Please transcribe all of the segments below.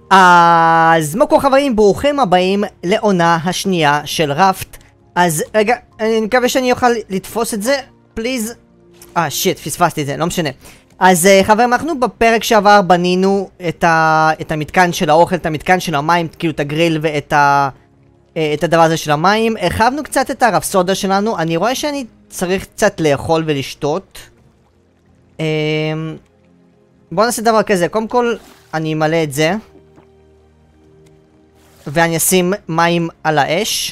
אז מוקו חברים, ברוכים הבאים לעונה השנייה של ראפט. אז רגע, אני מקווה שאני אוכל לתפוס את זה, פליז. שיט, פספסתי את זה, לא משנה. אז חברים, אנחנו בפרק שעבר בנינו את המתקן של האוכל, את המתקן של המים, כאילו את הגריל ואת את הדבר הזה של המים. הרחבנו קצת את הרפסודה שלנו, אני רואה שאני צריך קצת לאכול ולשתות. בואו נעשה דבר כזה, קודם כל אני אמלא את זה. ואני אשים מים על האש.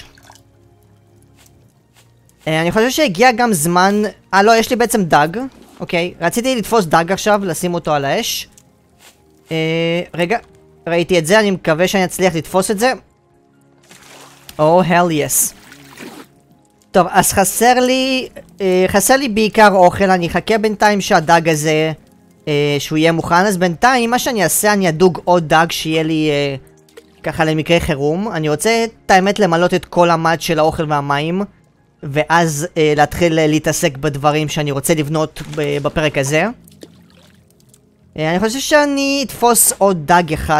אני חושב שהגיע גם זמן... לא, יש לי בעצם דג. אוקיי, רציתי לתפוס דג עכשיו, לשים אותו על האש. רגע, ראיתי את זה, אני מקווה שאני אצליח לתפוס את זה. hell yes. טוב, אז חסר לי בעיקר אוכל, אני אחכה בינתיים שהדג הזה, שהוא יהיה מוכן. אז בינתיים, מה שאני אעשה, אני אדוג עוד דג שיהיה לי... ככה למקרה חירום. אני רוצה את האמת למלות את כל המד של האוכל והמים, ואז להתחיל להתעסק בדברים שאני רוצה לבנות בפרק הזה. אני חושב שאני אתפוס עוד דג אחד,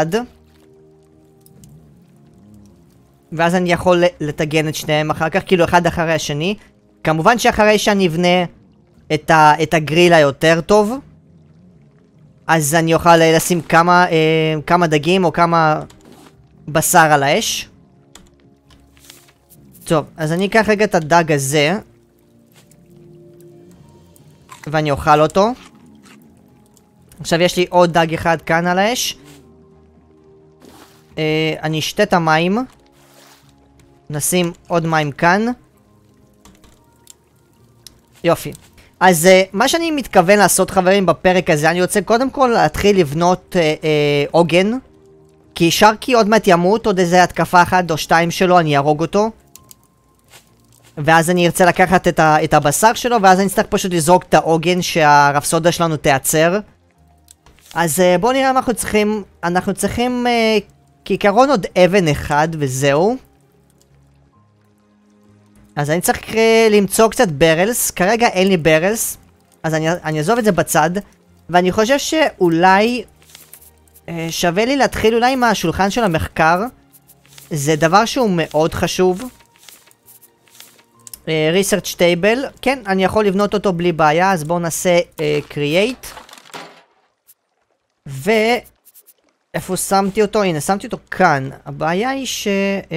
ואז אני יכול לטגן את שניהם אחר כך, כאילו אחד אחרי השני. כמובן שאחרי שאני אבנה את הגריל היותר טוב, אז אני אוכל לשים כמה דגים או כמה בשר על האש. טוב, אז אני אקח רגע את הדג הזה ואני אוכל אותו. עכשיו יש לי עוד דג אחד כאן על האש. אני אשתה את המים. נשים עוד מים כאן. יופי. אז מה שאני מתכוון לעשות חברים בפרק הזה, אני רוצה קודם כל להתחיל לבנות עוגן, כי שרקי עוד מעט ימות, עוד איזה התקפה אחת או שתיים שלו, אני ארוג אותו. ואז אני ארצה לקחת את הבשר שלו, ואז אני צריך פשוט לזרוק את העוגן שהרפסודה שלנו תיעצר. אז בואו נראה מה אנחנו צריכים. אנחנו צריכים כעיקרון עוד אבן אחד וזהו. אז אני צריך למצוא קצת ברלס. כרגע אין לי ברלס, אז אני אעזוב את זה בצד. ואני חושב שאולי שווה לי להתחיל אולי עם השולחן של המחקר. זה דבר שהוא מאוד חשוב. research table, כן, אני יכול לבנות אותו בלי בעיה, אז בואו נעשה create. איפה שמתי אותו? הנה, שמתי אותו כאן. הבעיה היא ש...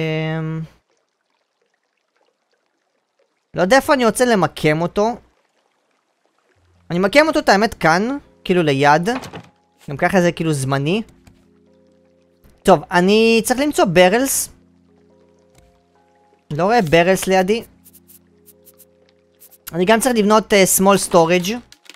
לא יודע איפה אני רוצה למקם אותו. אני מקם אותו את האמת כאן, כאילו ליד. גם ככה זה כאילו זמני. טוב, אני צריך למצוא ברלס. לא רואה ברלס לידי. אני גם צריך לבנות small storage.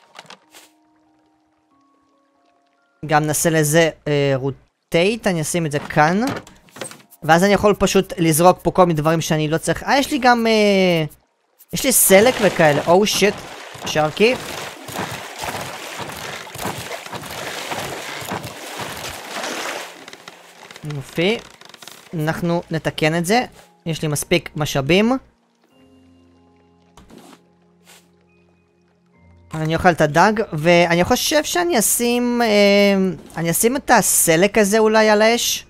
גם נעשה לזה rotate, אני אשים את זה כאן. ואז אני יכול פשוט לזרוק פה כל מיני דברים שאני לא צריך. יש לי גם... יש לי סלק וכאלה. שיט, שרקי. יופי. אנחנו נתקן את זה. יש לי מספיק משאבים. אני אוכל את הדג, ואני חושב שאני אשים... אני אשים את הסלק הזה אולי על האש.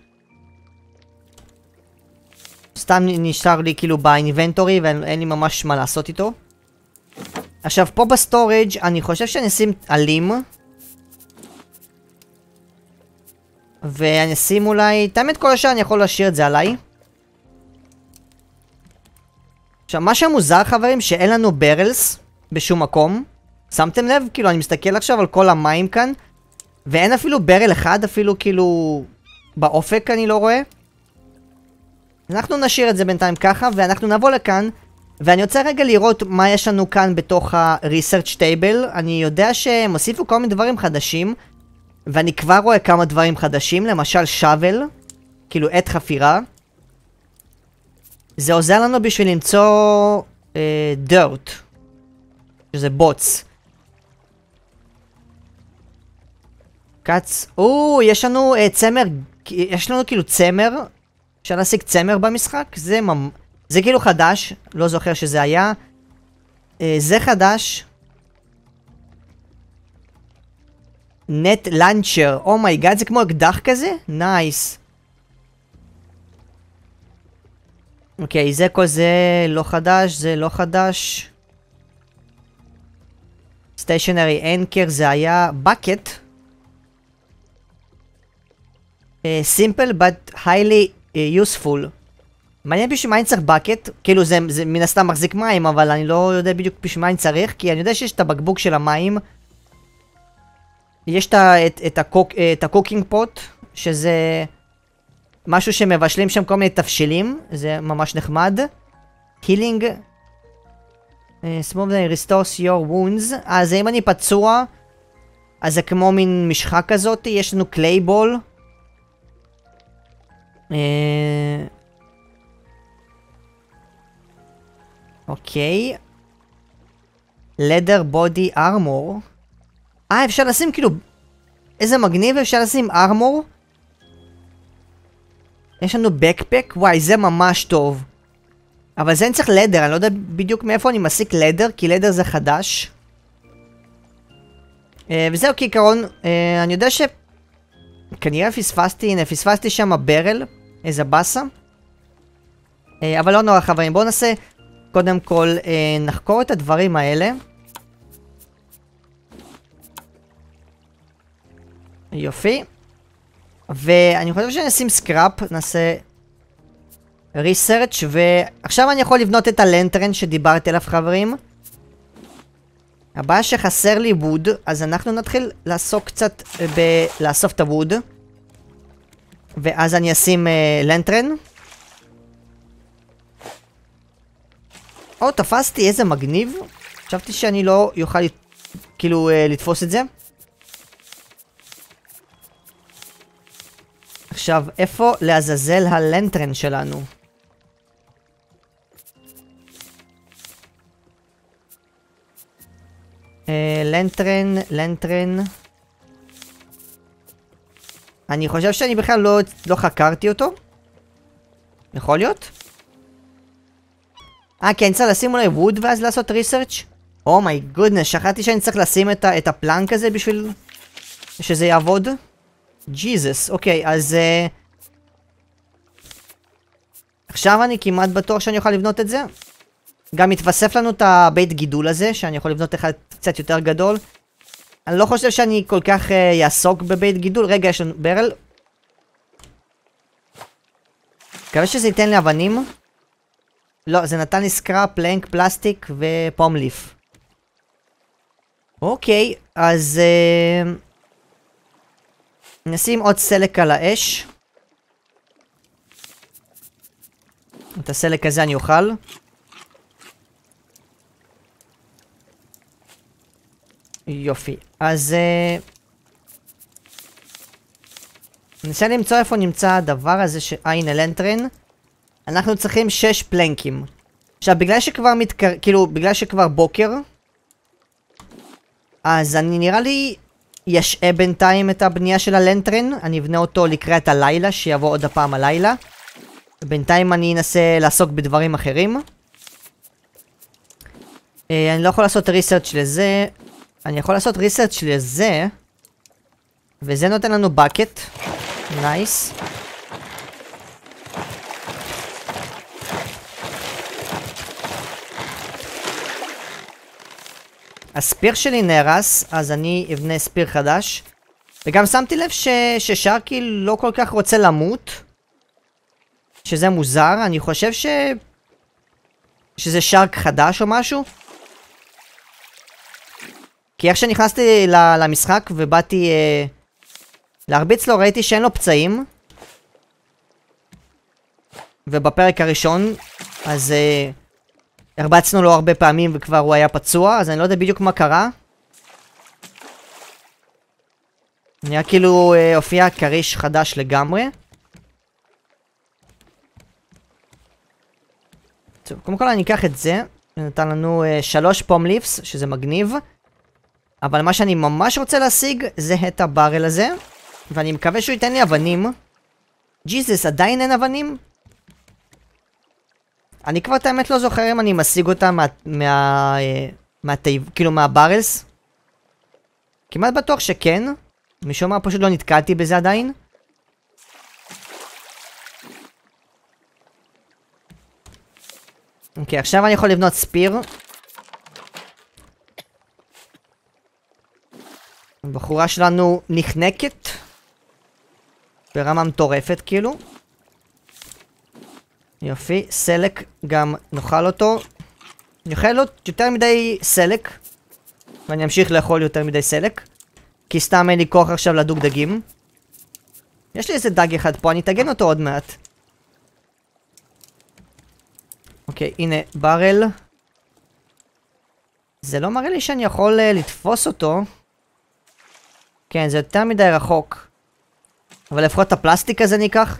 סתם נשאר לי כאילו באינבנטורי, ואין לי ממש מה לעשות איתו. עכשיו, פה בסטורג' אני חושב שאני אשים עלים. ואני אשים אולי... תאמת כל השאר אני יכול להשאיר את זה עליי. עכשיו, מה שמוזר חברים, שאין לנו ברלס בשום מקום. שמתם לב? כאילו, אני מסתכל עכשיו על כל המים כאן, ואין אפילו ברל אחד, אפילו כאילו... באופק אני לא רואה. אנחנו נשאיר את זה בינתיים ככה, ואנחנו נבוא לכאן, ואני רוצה רגע לראות מה יש לנו כאן בתוך ה-research table. אני יודע שהם הוסיפו כל מיני דברים חדשים, ואני כבר רואה כמה דברים חדשים, למשל שוול, כאילו עת חפירה. זה עוזר לנו בשביל למצוא dirt, שזה בוץ. קץ, יש לנו צמר, יש לנו כאילו צמר, אפשר להשיג צמר במשחק, זה כאילו חדש, לא זוכר שזה היה. זה חדש. נט לנצ'ר, אומייגאד, זה כמו אקדח כזה? נייס. אוקיי, זה כל זה לא חדש, זה לא חדש. סטיישנרי אנקר זה היה bucket. simple but highly useful. מעניין בשביל מה אני צריך bucket, כאילו זה מן הסתם מחזיק מים, אבל אני לא יודע בדיוק בשביל מה אני צריך, כי אני יודע שיש את הבקבוק של המים. יש את הקוקינג פוט, שזה משהו שמבשלים שם כל מיני תבשילים, זה ממש נחמד. healing, smooth restores your wounds. אז אם אני פצוע, אז זה כמו מין משחה כזאת, יש לנו קלייבול. אוקיי. leather body armor. אפשר לשים כאילו... איזה מגניב, אפשר לשים armor. יש לנו backpack, וואי זה ממש טוב. אבל זה אני צריך leather, אני לא יודע בדיוק מאיפה אני מסיק leather, כי leather זה חדש. וזהו כעיקרון, אני יודע ש... כנראה פספסתי שם ברל, איזה באסה. אבל לא נורא חברים, בואו נעשה קודם כל נחקור את הדברים האלה. יופי. ואני חושב שנשים סקראפ, נעשה ריסרצ' ועכשיו אני יכול לבנות את הלנטרן שדיברתי עליו חברים. הבעיה שחסר לי ווד, אז אנחנו נתחיל לעסוק קצת לאסוף את הווד. ואז אני אשים לנטרן. תפסתי, איזה מגניב. חשבתי שאני לא יוכל כאילו לתפוס את זה. עכשיו, איפה לעזאזל הלנטרן שלנו? לנטרן. אני חושב שאני בכלל לא חקרתי אותו. יכול להיות? כי אני צריך לשים אולי ווד ואז לעשות ריסרצ'. מי גודנס, שכחתי שאני צריך לשים את הפלנק הזה בשביל שזה יעבוד. ג'יזוס, אוקיי, אז... עכשיו אני כמעט בטוח שאני אוכל לבנות את זה. גם מתווסף לנו את הבית גידול הזה, שאני יכול לבנות אחד קצת יותר גדול. אני לא חושב שאני כל כך יעסוק בבית גידול. רגע, יש לנו ברל. מקווה שזה ייתן לי אבנים. לא, זה נתן לי סקראפ, פלנק, פלסטיק ופום ליף. אוקיי, אז... נשים עוד סלק על האש. את הסלק הזה אני אוכל. יופי. אז... ננסה למצוא איפה נמצא הדבר הזה הנה לנטרן. אנחנו צריכים 6 פלנקים. עכשיו, בגלל שכבר בגלל שכבר בוקר, אז אני נראה לי ישעה בינתיים את הבנייה של הלנטרן. אני אבנה אותו לקראת הלילה, שיבוא עוד הפעם הלילה. בינתיים אני אנסה לעסוק בדברים אחרים. אני לא יכול לעשות ריסרצ' לזה. אני יכול לעשות ריסרצ' לזה. וזה נותן לנו בקט. נייס. הספיר שלי נהרס, אז אני אבנה ספיר חדש. וגם שמתי לב ששרקי לא כל כך רוצה למות. שזה מוזר, אני חושב שזה שרק חדש או משהו. כי איך שנכנסתי למשחק ובאתי להרביץ לו, ראיתי שאין לו פצעים. ובפרק הראשון, אז הרבצנו לו הרבה פעמים וכבר הוא היה פצוע, אז אני לא יודע בדיוק מה קרה. נראה כאילו הופיע קריש חדש לגמרי. טוב, קודם כל אני אקח את זה. נתן לנו 3 פום ליפס, שזה מגניב. אבל מה שאני ממש רוצה להשיג זה את הברל הזה. ואני מקווה שהוא ייתן לי אבנים. ג'יזוס, עדיין אין אבנים? אני כבר את האמת לא זוכר אם אני משיג אותה כאילו מהברלס. כמעט בטוח שכן. משום מה פשוט לא נתקלתי בזה עדיין. אוקיי, עכשיו אני יכול לבנות ספיר. הבחורה שלנו נחנקת. ברמה מטורפת כאילו. יופי, סלק גם נאכל אותו. נאכל לו יותר מדי סלק. ואני אמשיך לאכול יותר מדי סלק. כי סתם אין לי כוח עכשיו לדוג דגים. יש לי איזה דג אחד פה, אני אתגן אותו עוד מעט. אוקיי, הנה ברל. זה לא מראה לי שאני יכול לתפוס אותו. כן, זה יותר מדי רחוק. אבל לפחות את הפלסטיק הזה ניקח.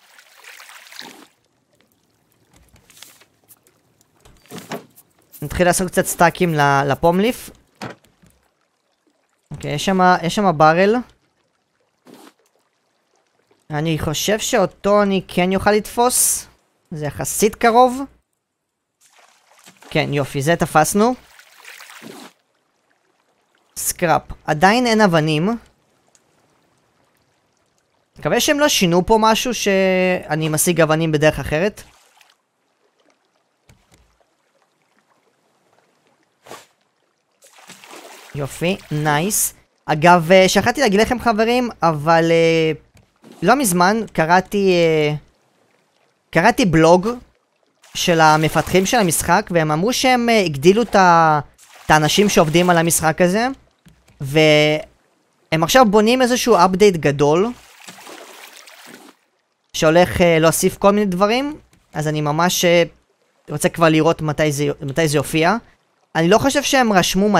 נתחיל לעשות קצת סטאקים לפומליף. אוקיי, יש שם ברל. אני חושב שאותו אני כן יוכל לתפוס. זה יחסית קרוב. כן, יופי, זה תפסנו. סקראפ. עדיין אין אבנים. מקווה שהם לא שינו פה משהו שאני משיג אבנים בדרך אחרת. יופי, נייס. אגב, שכחתי להגיד לכם חברים, אבל לא מזמן קראתי בלוג של המפתחים של המשחק, והם אמרו שהם הגדילו את האנשים שעובדים על המשחק הזה, והם עכשיו בונים איזשהו אפדייט גדול, שהולך להוסיף כל מיני דברים, אז אני ממש רוצה כבר לראות מתי זה יופיע. אני לא חושב שהם רשמו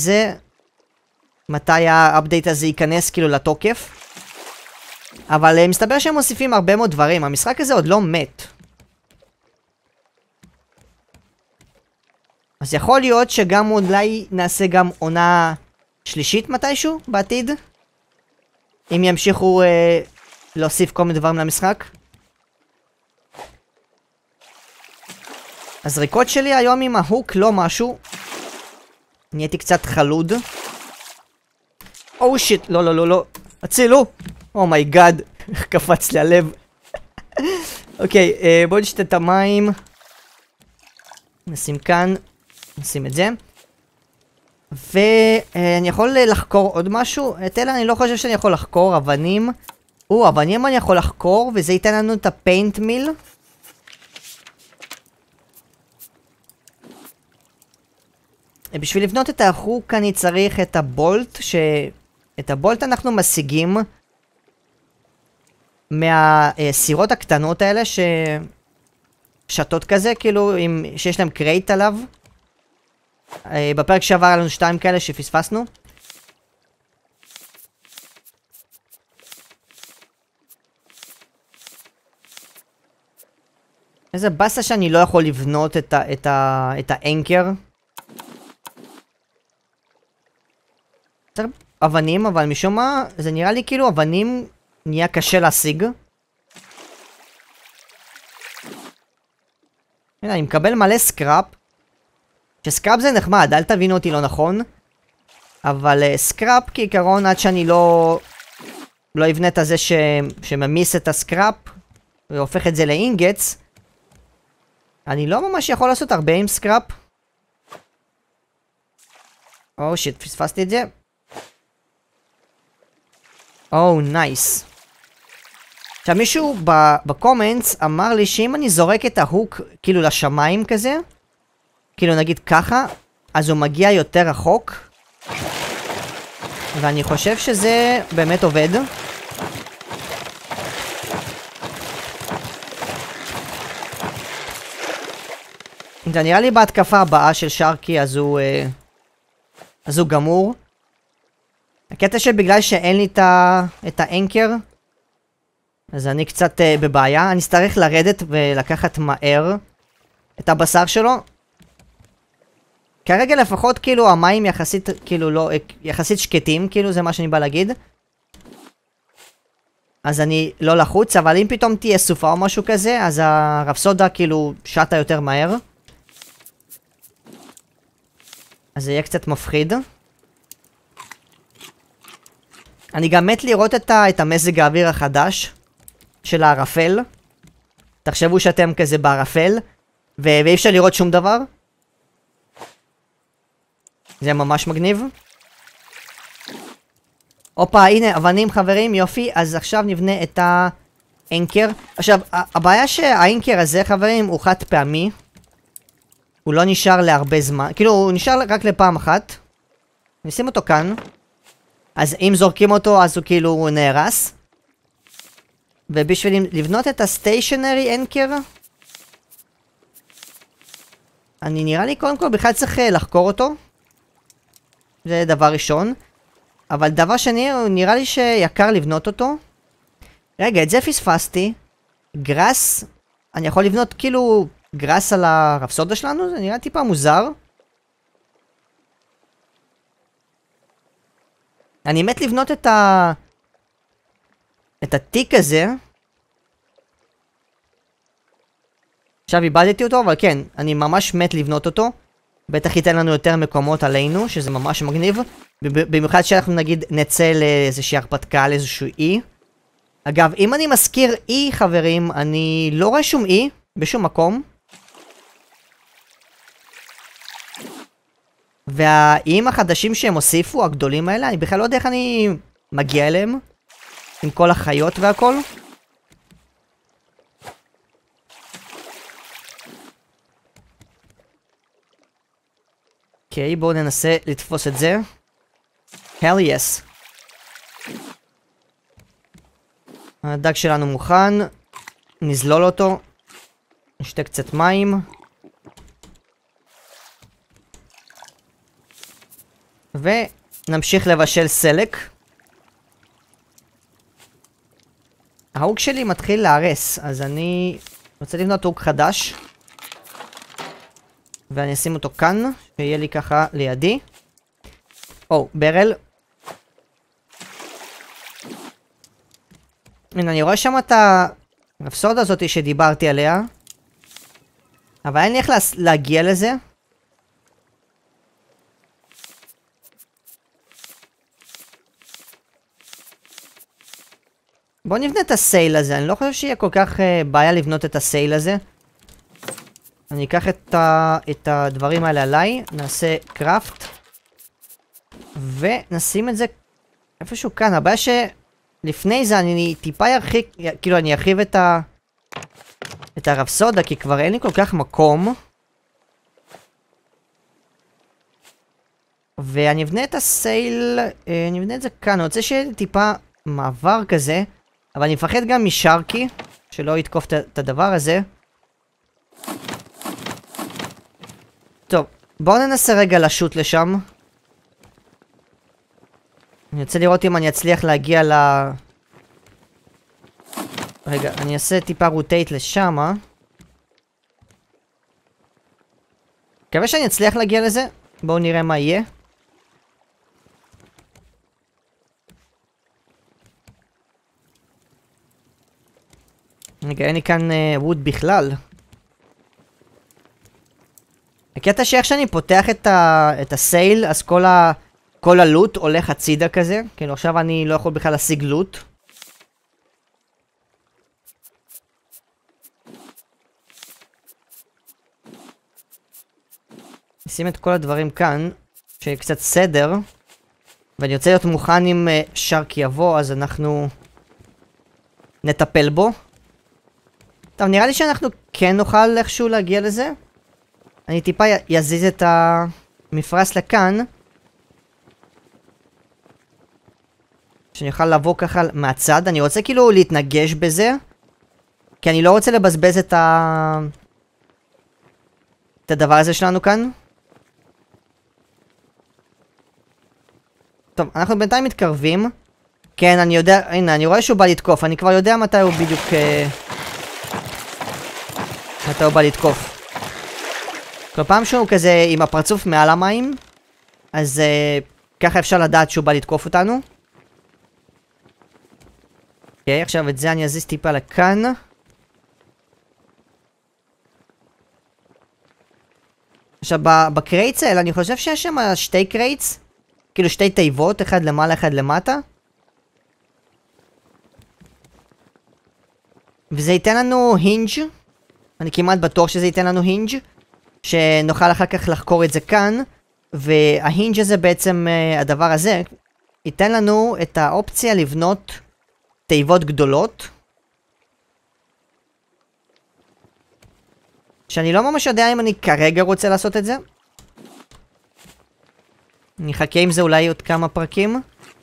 מתי האפדייט הזה ייכנס כאילו לתוקף, אבל מסתבר שהם מוסיפים הרבה מאוד דברים. המשחק הזה עוד לא מת. אז יכול להיות שגם אולי נעשה גם עונה שלישית מתישהו בעתיד, אם ימשיכו להוסיף כל מיני דברים למשחק. הזריקות שלי היום עם ההוק לא משהו. נהייתי קצת חלוד. או שיט, לא. הצילו! אומייגאד, קפץ לי הלב. אוקיי, בואו נשתה את המים. נשים כאן, נשים את זה. ואני יכול לחקור עוד משהו. את אלה אני לא חושב שאני יכול לחקור. אבנים. אבנים אני יכול לחקור, וזה ייתן לנו את הפיינט מיל. בשביל לבנות את ההוק אני צריך את הבולט, את הבולט אנחנו משיגים מהסירות הקטנות האלה ששתות כזה, כאילו שיש להם קרייט עליו. בפרק שעבר לנו 2 כאלה שפספסנו. איזה בסה שאני לא יכול לבנות את האנקר. צריך אבנים, אבל משום מה זה נראה לי כאילו אבנים נהיה קשה להשיג. הנה, אני מקבל מלא סקראפ. שסקראפ זה נחמד, אל תבינו אותי לא נכון. אבל סקראפ כעיקרון עד שאני לא אבנה את הזה שממיס את הסקראפ והופך את זה לאינגטס, אני לא ממש יכול לעשות הרבה עם סקראפ. או שיט, פספסתי את זה. נייס. עכשיו מישהו בקומנטס אמר לי שאם אני זורק את ההוק כאילו לשמיים כזה, כאילו נגיד ככה, אז הוא מגיע יותר רחוק. ואני חושב שזה באמת עובד. זה נראה לי בהתקפה הבאה של שרקי אז הוא גמור. הקטע שבגלל שאין לי את האנקר, אז אני קצת בבעיה. אני אצטרך לרדת ולקחת מהר את הבשר שלו. כרגע לפחות כאילו המים יחסית כאילו לא, יחסית שקטים, כאילו זה מה שאני בא להגיד. אז אני לא לחוץ, אבל אם פתאום תהיה סופה או משהו כזה, אז הרפסודה כאילו שטה יותר מהר. אז זה יהיה קצת מפחיד. אני גם מת לראות את המזג האוויר החדש של הערפל. תחשבו שאתם כזה בערפל, ואי אפשר לראות שום דבר. זה ממש מגניב. הופה, הנה, אבנים חברים, יופי. אז עכשיו נבנה את האנקר. עכשיו, הבעיה שהאנקר הזה, חברים, הוא חד פעמי. הוא לא נשאר להרבה זמן. כאילו, הוא נשאר רק לפעם אחת. נשים אותו כאן. אז אם זורקים אותו, אז הוא כאילו נהרס. ובשביל לבנות את הסטיישנרי אנקר, אני נראה לי קודם כל בכלל צריך לחקור אותו. זה דבר ראשון. אבל דבר שני, נראה לי שיקר לבנות אותו. רגע, את זה פספסתי. גרס, אני יכול לבנות כאילו גרס על הרפסודה שלנו? זה נראה טיפה מוזר. אני מת לבנות את התיק הזה. עכשיו איבדתי אותו, אבל כן, אני ממש מת לבנות אותו. בטח ייתן לנו יותר מקומות עלינו, שזה ממש מגניב. במיוחד שאנחנו נגיד נצא לאיזושהי הרפתקה, לאיזשהו אי. אגב, אם אני מזכיר אי, חברים, אני לא רואה שום אי, בשום מקום. והאיים החדשים שהם הוסיפו, הגדולים האלה, אני בכלל לא יודע איך אני מגיע אליהם. עם כל החיות והכל. אוקיי, בואו ננסה לתפוס את זה. hell yes. הדג שלנו מוכן. נזלול אותו. נשתה קצת מים. ונמשיך לבשל סלק. ההוג שלי מתחיל להרס, אז אני רוצה לבנות הוג חדש. ואני אשים אותו כאן, שיהיה לי ככה לידי. או, ברל. הנה, אני רואה שם את הרפסודה הזאת שדיברתי עליה. אבל אין לי איך להגיע לזה. בואו נבנה את הסייל הזה, אני לא חושב שיהיה כל כך בעיה לבנות את הסייל הזה. אני אקח את הדברים האלה עליי, נעשה קראפט. ונשים את זה איפשהו כאן. הבעיה שלפני זה אני טיפה ירחיק, כאילו אני ארחיב את הרפסודה, כי כבר אין לי כל כך מקום. ואני אבנה את הסייל, אני אבנה את זה כאן, אני רוצה שיהיה טיפה מעבר כזה. אבל אני מפחד גם משרקי, שלא יתקוף את הדבר הזה. טוב, בואו ננסה רגע לשוט לשם. אני רוצה לראות אם אני אצליח להגיע רגע, אני אעשה טיפה רוטייט לשם. מקווה שאני אצליח להגיע לזה. בואו נראה מה יהיה. רגע, אין לי כאן ווד בכלל. הקטע שאיך שאני פותח את הסייל, אז כל הלוט הולך הצידה כזה. כאילו עכשיו אני לא יכול בכלל להשיג לוט. נשים את כל הדברים כאן, שיהיה קצת סדר. ואני רוצה להיות מוכן אם שרקי יבוא, אז אנחנו נטפל בו. טוב, נראה לי שאנחנו כן נוכל איכשהו להגיע לזה. אני טיפה יזיז את המפרס לכאן. שאני אוכל לבוא ככה מהצד. אני רוצה כאילו להתנגש בזה. כי אני לא רוצה לבזבז את הדבר הזה שלנו כאן. טוב, אנחנו בינתיים מתקרבים. כן, אני יודע, הנה, אני רואה שהוא בא לתקוף. אני כבר יודע מתי הוא בדיוק... מתי הוא בא לתקוף. כל פעם שהוא כזה עם הפרצוף מעל המים, אז ככה אפשר לדעת שהוא בא לתקוף אותנו. אוקיי, עכשיו את זה אני אזיז טיפה לכאן. עכשיו בקרייטס האלה אני חושב שיש שם שתי קרייטס. כאילו שתי תיבות, אחד למעלה אחד למטה. וזה ייתן לנו הינג' אני כמעט בטוח שזה ייתן לנו הינג' שנוכל אחר כך לחקור את זה כאן. וההינג' הזה בעצם, הדבר הזה, ייתן לנו את האופציה לבנות תיבות גדולות. שאני לא ממש יודע אם אני כרגע רוצה לעשות את זה. אני אחכה עם זה אולי עוד כמה פרקים.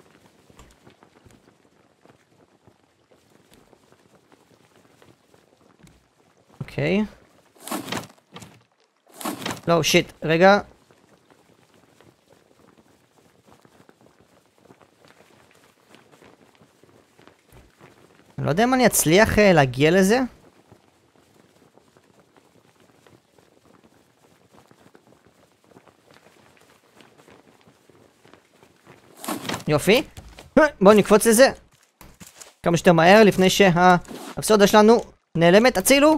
אוקיי. לא, שיט, רגע. אני לא יודע אם אני אצליח להגיע לזה. יופי. בואו נקפוץ לזה כמה שיותר מהר לפני שהאפסודה שלנו נעלמת. הצילו.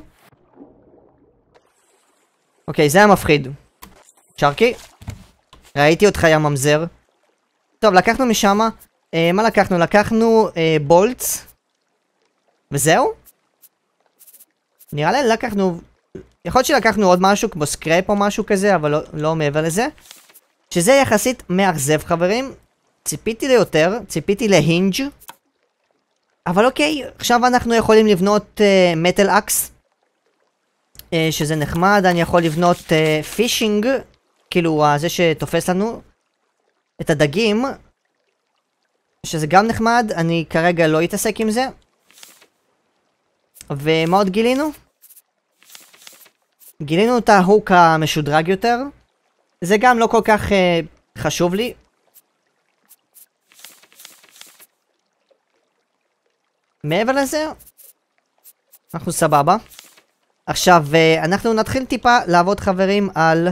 אוקיי, זה היה מפחיד. שרקי, ראיתי אותך יא ממזר. טוב, לקחנו משם. מה לקחנו? לקחנו בולטס. וזהו? נראה לי לקחנו... יכול להיות שלקחנו עוד משהו כמו סקרפ או משהו כזה, אבל לא מעבר לזה. שזה יחסית מאכזב, חברים. ציפיתי ליותר, ציפיתי להינג'. אבל אוקיי, עכשיו אנחנו יכולים לבנות מטל אקס. שזה נחמד, אני יכול לבנות פישינג. כאילו זה שתופס לנו את הדגים. שזה גם נחמד, אני כרגע לא אתעסק עם זה. ומה עוד גילינו? גילינו את ההוק המשודרג יותר. זה גם לא כל כך חשוב לי. מעבר לזה, אנחנו סבבה. עכשיו, אנחנו נתחיל טיפה לעבוד, חברים,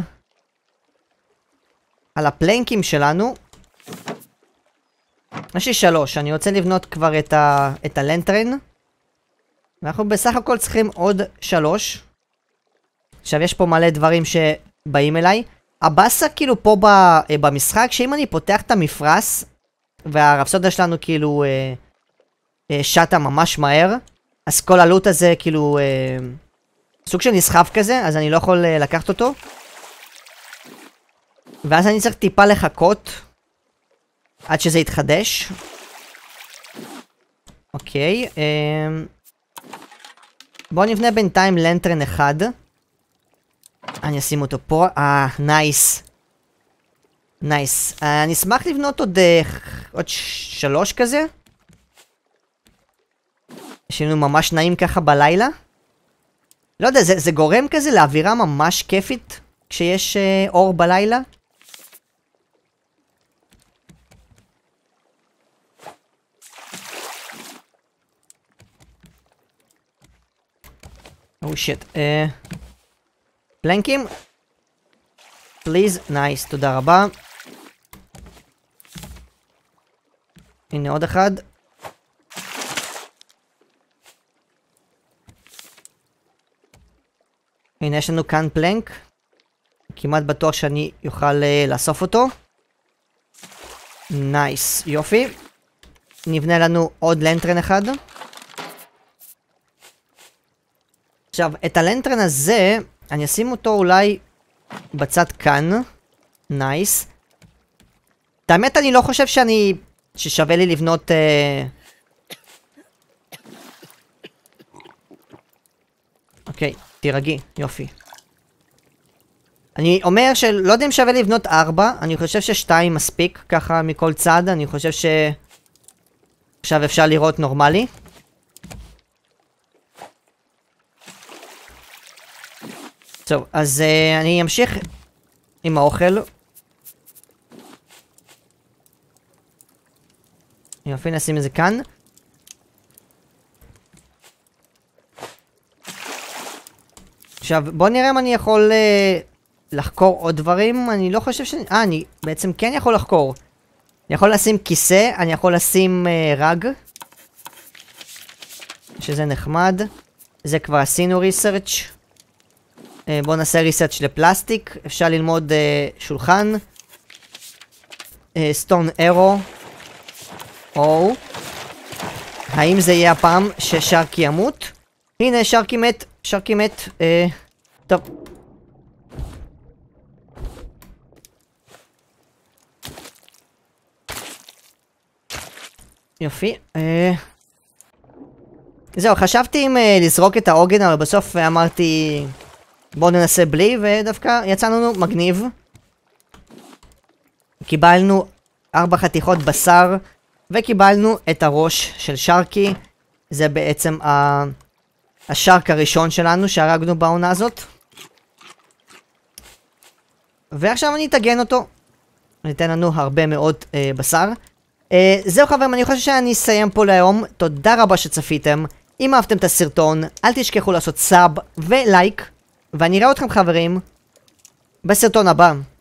על הפלנקים שלנו. יש לי 3, אני רוצה לבנות כבר את הלנטרן. ואנחנו בסך הכל צריכים עוד 3. עכשיו, יש פה מלא דברים שבאים אליי. הבאסה כאילו פה במשחק, שאם אני פותח את המפרש, והרפסודה שלנו כאילו שטה ממש מהר, אז כל הלוט הזה כאילו סוג של נסחף כזה, אז אני לא יכול לקחת אותו. ואז אני צריך טיפה לחכות עד שזה יתחדש. אוקיי, בואו נבנה בינתיים לנטרן אחד. אני אשים אותו פה. נייס. נייס. אני אשמח לבנות עוד 3 כזה. יש לנו ממש נעים ככה בלילה. לא יודע, זה גורם כזה לאווירה ממש כיפית כשיש אור בלילה. או שיט. פלנקים. פליז. נייס, תודה רבה. הנה עוד אחד. הנה יש לנו כאן פלנק. כמעט בטוח שאני יוכל לאסוף אותו. נייס, יופי. נבנה לנו עוד לנטרן אחד. עכשיו, את הלנטרן הזה, אני אשים אותו אולי בצד כאן. נייס. את האמת, אני לא חושב ששווה לי לבנות... אוקיי, תירגעי, יופי. אני אומר שלא יודע אם שווה לי לבנות 4, אני חושב ש2 מספיק ככה מכל צד, אני חושב עכשיו אפשר לראות נורמלי. טוב, אז אני אמשיך עם האוכל. יופי, נשים את זה כאן. עכשיו, בוא נראה אם אני יכול לחקור עוד דברים. אני לא חושב אני בעצם כן יכול לחקור. אני יכול לשים כיסא, אני יכול לשים רג. שזה נחמד. זה כבר עשינו ריסרצ'. בואו נעשה ריסרצ' לפלסטיק. אפשר ללמוד שולחן. סטון אירו. או. האם זה יהיה הפעם ששרקי ימות? הנה, שרקי מת. שרקי מת. טוב. יופי. זהו, חשבתי אם לזרוק את העוגן, אבל בסוף אמרתי בואו ננסה בלי, ודווקא יצא לנו מגניב. קיבלנו 4 חתיכות בשר, וקיבלנו את הראש של שרקי. זה בעצם השרק הראשון שלנו שהרגנו בעונה הזאת. ועכשיו אני אתגן אותו. ניתן לנו הרבה מאוד בשר. זהו חברים, אני חושב שאני אסיים פה להיום. תודה רבה שצפיתם. אם אהבתם את הסרטון, אל תשכחו לעשות סאב ולייק. ואני אראה אתכם חברים בסרטון הבא.